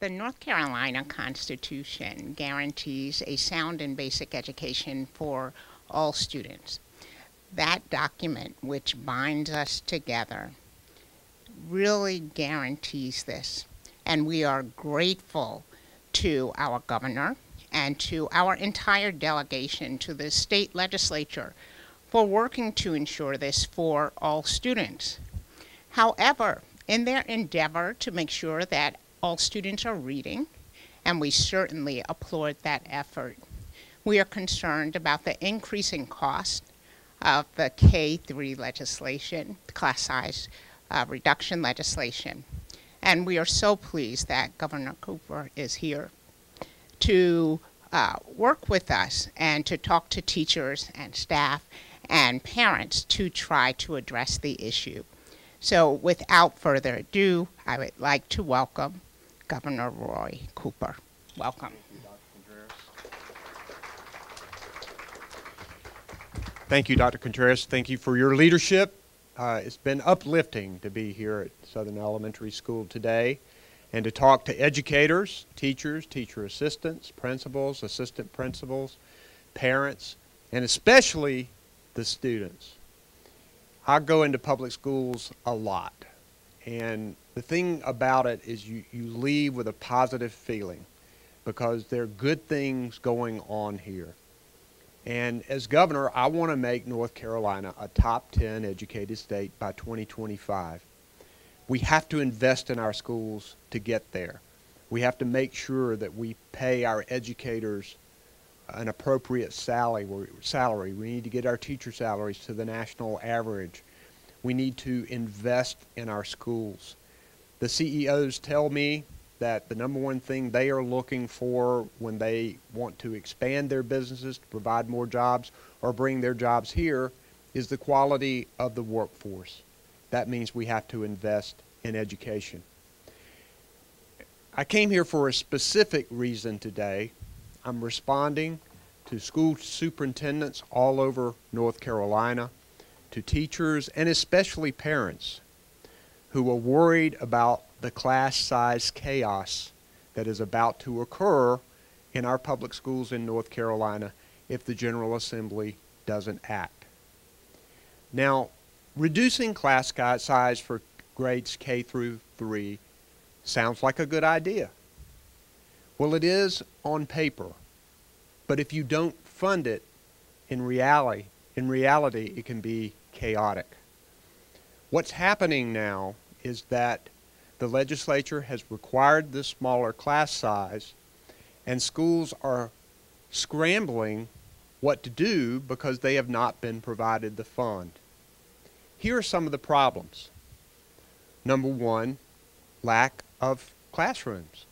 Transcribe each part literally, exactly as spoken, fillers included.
The North Carolina Constitution guarantees a sound and basic education for all students. That document, which binds us together, really guarantees this. And we are grateful to our governor and to our entire delegation to the state legislature for working to ensure this for all students. However, in their endeavor to make sure that all students are reading, and we certainly applaud that effort, we are concerned about the increasing cost of the K three legislation, class size uh, reduction legislation. And we are so pleased that Governor Cooper is here to uh, work with us and to talk to teachers and staff and parents to try to address the issue. So without further ado, I would like to welcome Governor Roy Cooper. Welcome. Thank you, Doctor Contreras. Thank you for your leadership. Uh, it's been uplifting to be here at Southern Elementary School today and to talk to educators, teachers, teacher assistants, principals, assistant principals, parents, and especially the students. I go into public schools a lot, and the thing about it is you, you leave with a positive feeling because there are good things going on here. And as governor, I want to make North Carolina a top ten educated state by twenty twenty-five. We have to invest in our schools to get there. We have to make sure that we pay our educators an appropriate salary. salary. We need to get our teacher salaries to the national average. We need to invest in our schools. The C E Os tell me that the number one thing they are looking for when they want to expand their businesses, to provide more jobs, or bring their jobs here is the quality of the workforce. That means we have to invest in education. I came here for a specific reason today. I'm responding to school superintendents all over North Carolina, to teachers, and especially parents who are worried about the class size chaos that is about to occur in our public schools in North Carolina if the General Assembly doesn't act. Now, reducing class size for grades K through three sounds like a good idea. Well, it is on paper, but if you don't fund it, in reality, in reality, it can be chaotic. What's happening now is that the legislature has required this smaller class size, and schools are scrambling what to do because they have not been provided the fund. Here are some of the problems. Number one, lack of classrooms.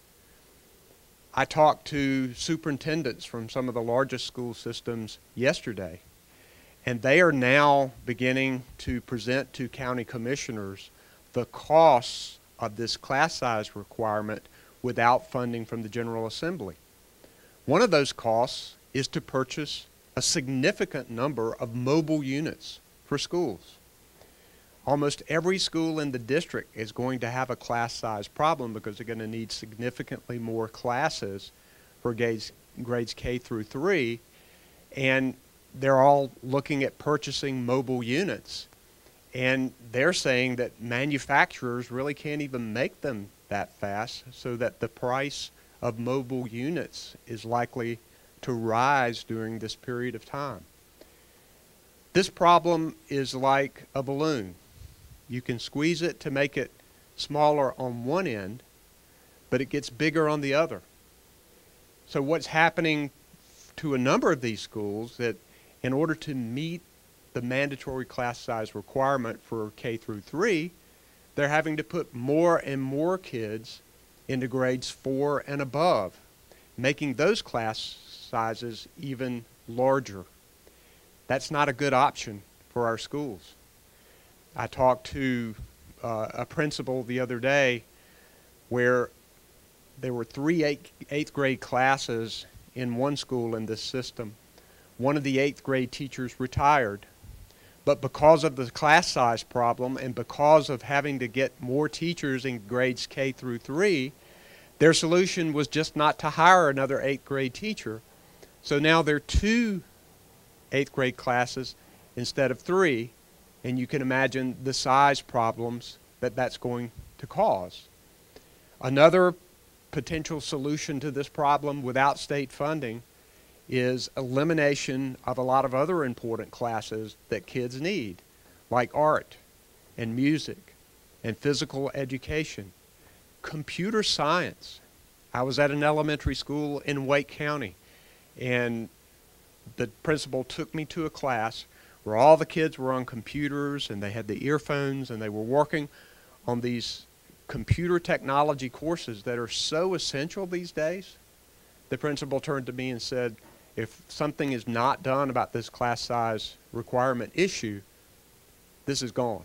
I talked to superintendents from some of the largest school systems yesterday, and they are now beginning to present to county commissioners the costs of this class size requirement without funding from the General Assembly. One of those costs is to purchase a significant number of mobile units for schools. Almost every school in the district is going to have a class size problem because they're going to need significantly more classes for grades, grades K through three, and they're all looking at purchasing mobile units. And they're saying that manufacturers really can't even make them that fast, so that the price of mobile units is likely to rise during this period of time. This problem is like a balloon. You can squeeze it to make it smaller on one end, but it gets bigger on the other. So what's happening to a number of these schools that in order to meet the mandatory class size requirement for K through three, they're having to put more and more kids into grades four and above, making those class sizes even larger. That's not a good option for our schools. I talked to uh, a principal the other day where there were three eighth, eighth grade classes in one school in this system. One of the eighth grade teachers retired. But because of the class size problem and because of having to get more teachers in grades K through three, Their solution was just not to hire another eighth grade teacher. So now there are two eighth grade classes instead of three, and you can imagine the size problems that that's going to cause. Another potential solution to this problem without state funding is elimination of a lot of other important classes that kids need, like art and music and physical education, computer science. I was at an elementary school in Wake County, and the principal took me to a class where all the kids were on computers and they had the earphones and they were working on these computer technology courses that are so essential these days. The principal turned to me and said, if something is not done about this class size requirement issue, this is gone.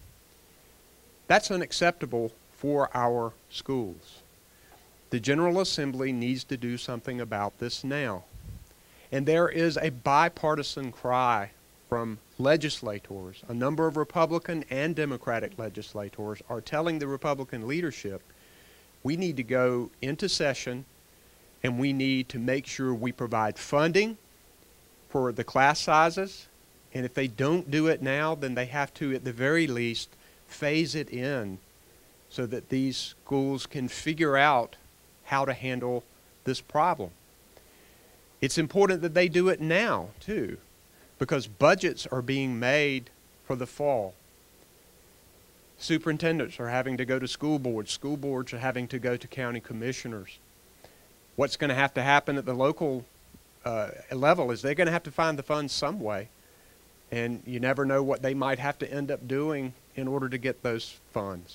That's unacceptable for our schools. The General Assembly needs to do something about this now. And there is a bipartisan cry from legislators. A number of Republican and Democratic legislators are telling the Republican leadership, we need to go into session and we need to make sure we provide funding for the class sizes. And if they don't do it now, then they have to, at the very least, phase it in so that these schools can figure out how to handle this problem. It's important that they do it now, too, because budgets are being made for the fall. Superintendents are having to go to school boards. School boards are having to go to county commissioners. What's going to have to happen at the local uh, level is they're going to have to find the funds some way, and you never know what they might have to end up doing in order to get those funds.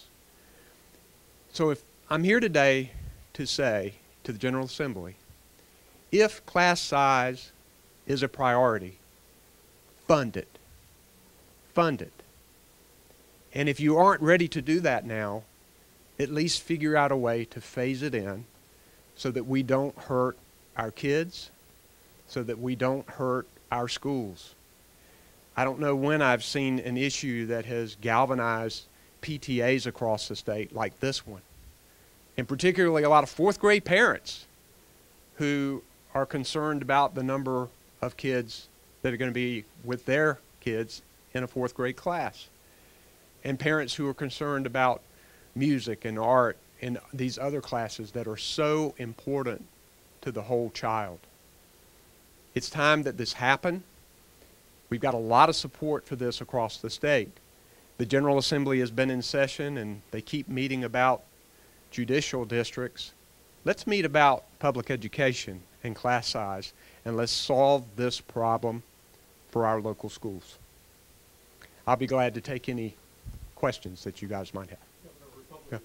So if I'm here today to say to the General Assembly, if class size is a priority, fund it. Fund it. And if you aren't ready to do that now, at least figure out a way to phase it in so that we don't hurt our kids, so that we don't hurt our schools. I don't know when I've seen an issue that has galvanized P T As across the state like this one. And particularly a lot of fourth grade parents who are concerned about the number of kids that are going to be with their kids in a fourth grade class. And parents who are concerned about music and art and these other classes that are so important to the whole child. It's time that this happen. We've got a lot of support for this across the state. The General Assembly has been in session and they keep meeting about judicial districts. Let's meet about public education and class size, and let's solve this problem for our local schools. I'll be glad to take any questions that you guys might have. Yeah.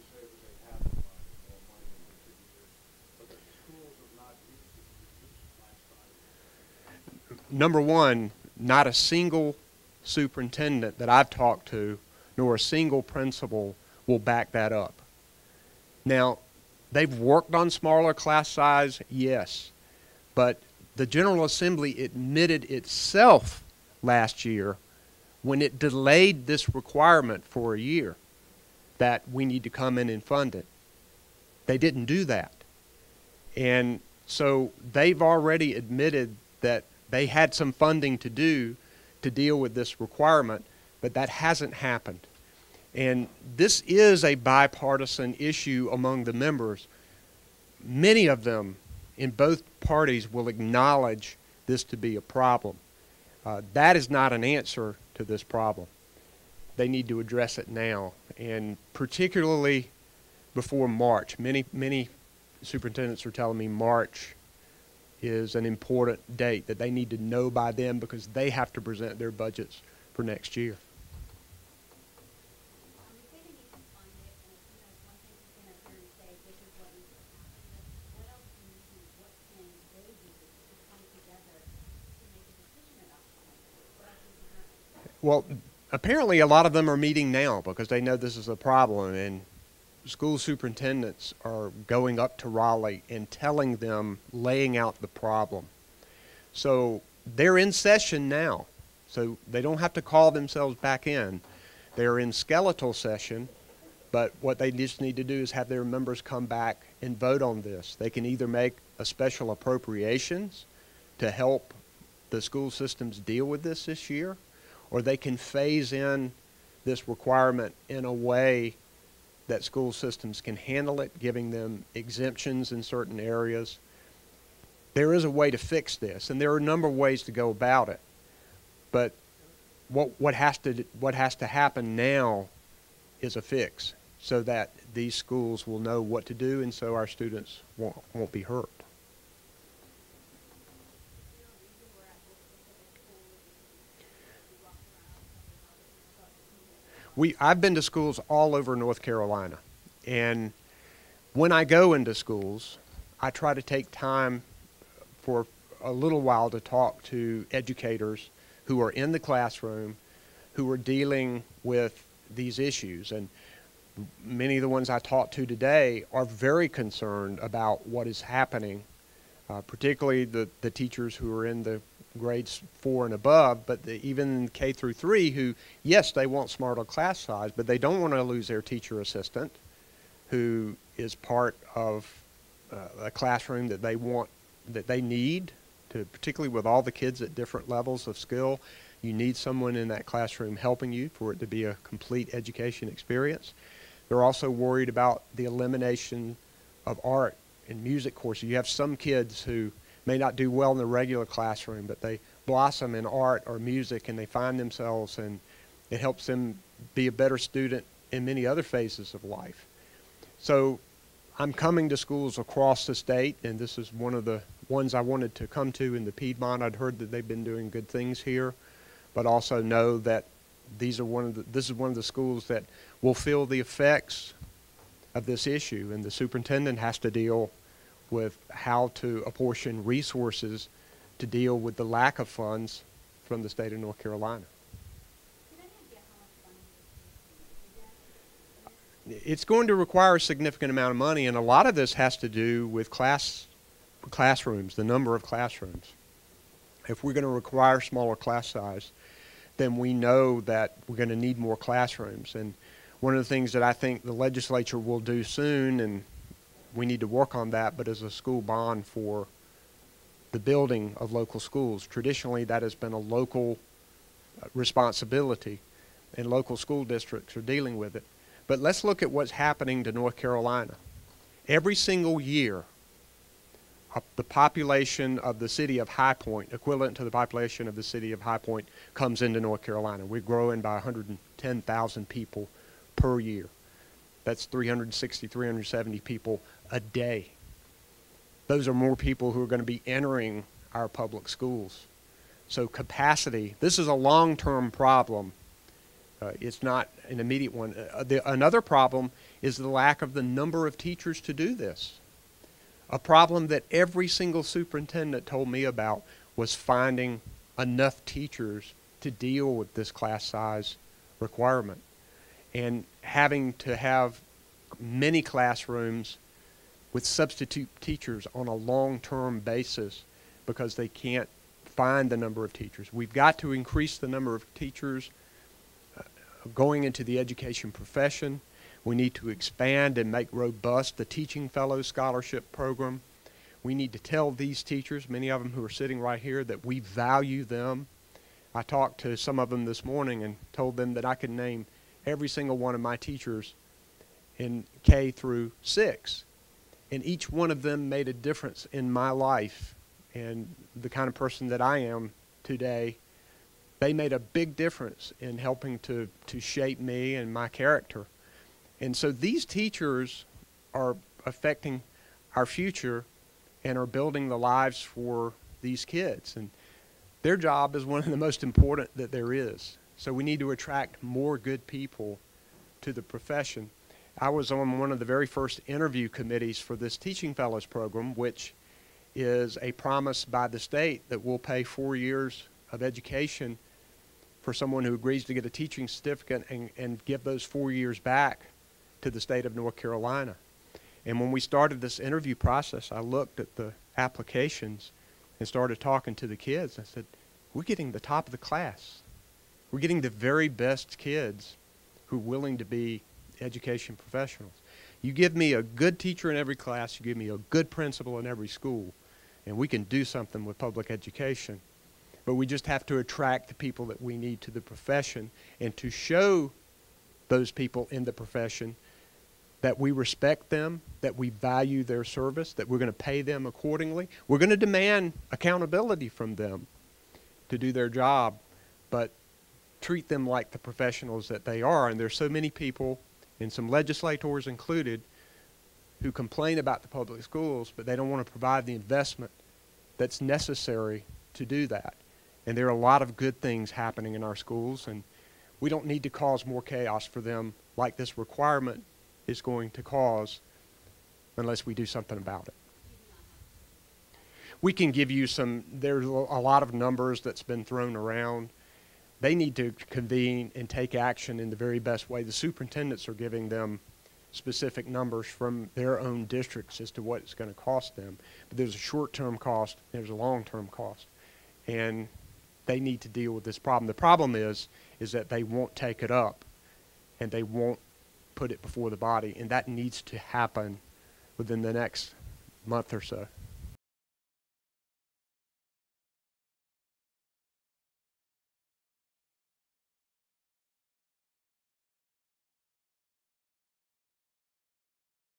Number one, not a single superintendent that I've talked to, nor a single principal will back that up. Now, they've worked on smaller class size, yes, but the General Assembly admitted itself last year when it delayed this requirement for a year that we need to come in and fund it. They didn't do that. And so they've already admitted that they had some funding to do to deal with this requirement, but that hasn't happened. And this is a bipartisan issue among the members. Many of them in both parties will acknowledge this to be a problem. Uh, that is not an answer to this problem. They need to address it now, and particularly before March. Many, many superintendents are telling me March is an important date that they need to know by then because they have to present their budgets for next year. Well, apparently a lot of them are meeting now because they know this is a problem, and school superintendents are going up to Raleigh and telling them, laying out the problem. So they're in session now, so they don't have to call themselves back in. They're in skeletal session But what they just need to do is have their members come back and vote on this. They can either make a special appropriations to help the school systems deal with this this year, or they can phase in this requirement in a way that school systems can handle it, giving them exemptions in certain areas. There is a way to fix this, and there are a number of ways to go about it. But what, what, has to, what has to happen now is a fix, so that these schools will know what to do, and so our students won't, won't be hurt. We, I've been to schools all over North Carolina, and when I go into schools, I try to take time for a little while to talk to educators who are in the classroom, who are dealing with these issues. And many of the ones I talked to today are very concerned about what is happening, uh, particularly the, the teachers who are in the grades four and above, but the, even K through three, who, yes, they want smarter class size, but they don't want to lose their teacher assistant, who is part of uh, a classroom that they want, that they need, to, particularly with all the kids at different levels of skill. You need someone in that classroom helping you for it to be a complete education experience. They're also worried about the elimination of art and music courses. You have some kids who may not do well in the regular classroom, but they blossom in art or music, and they find themselves, and it helps them be a better student in many other phases of life. So I'm coming to schools across the state, and this is one of the ones I wanted to come to in the Piedmont. I'd heard that they've been doing good things here, but also know that these are one of the, this is one of the schools that will feel the effects of this issue, and the superintendent has to deal with how to apportion resources to deal with the lack of funds from the state of North Carolina. It's going to require a significant amount of money, and a lot of this has to do with class classrooms, the number of classrooms. If we're going to require smaller class size, then we know that we're going to need more classrooms. And one of the things that I think the legislature will do soon, and we need to work on that, but as a school bond for the building of local schools. Traditionally, that has been a local responsibility, and local school districts are dealing with it. But let's look at what's happening to North Carolina. Every single year, uh, the population of the city of High Point, equivalent to the population of the city of High Point, comes into North Carolina. We're growing by one hundred ten thousand people per year. That's three hundred sixty, three hundred seventy people a day. Those are more people who are going to be entering our public schools. So capacity, this is a long-term problem. Uh, it's not an immediate one. Uh, the, another problem is the lack of the number of teachers to do this. A problem that every single superintendent told me about was finding enough teachers to deal with this class size requirement, and having to have many classrooms with substitute teachers on a long-term basis because they can't find the number of teachers. We've got to increase the number of teachers uh, going into the education profession. We need to expand and make robust the Teaching Fellows Scholarship Program. We need to tell these teachers, many of them who are sitting right here, that we value them. I talked to some of them this morning and told them that I could name every single one of my teachers in K through six. And each one of them made a difference in my life and the kind of person that I am today. They made a big difference in helping to, to shape me and my character. And so these teachers are affecting our future and are building the lives for these kids. And their job is one of the most important that there is. So we need to attract more good people to the profession. I was on one of the very first interview committees for this Teaching Fellows program, which is a promise by the state that we'll pay four years of education for someone who agrees to get a teaching certificate and, and give those four years back to the state of North Carolina. And when we started this interview process, I looked at the applications and started talking to the kids. I said, we're getting the top of the class. We're getting the very best kids who are willing to be education professionals. You give me a good teacher in every class, you give me a good principal in every school, and we can do something with public education. But we just have to attract the people that we need to the profession and to show those people in the profession that we respect them, that we value their service, that we're going to pay them accordingly. We're going to demand accountability from them to do their job, but treat them like the professionals that they are. And there's so many people, and some legislators included, who complain about the public schools, but they don't want to provide the investment that's necessary to do that. And there are a lot of good things happening in our schools, and we don't need to cause more chaos for them like this requirement is going to cause unless we do something about it. We can give you some, there's a lot of numbers that's been thrown around. They need to convene and take action in the very best way. The superintendents are giving them specific numbers from their own districts as to what it's going to cost them. But there's a short-term cost, there's a long-term cost. And they need to deal with this problem. The problem is, is that they won't take it up and they won't put it before the body, and that needs to happen within the next month or so.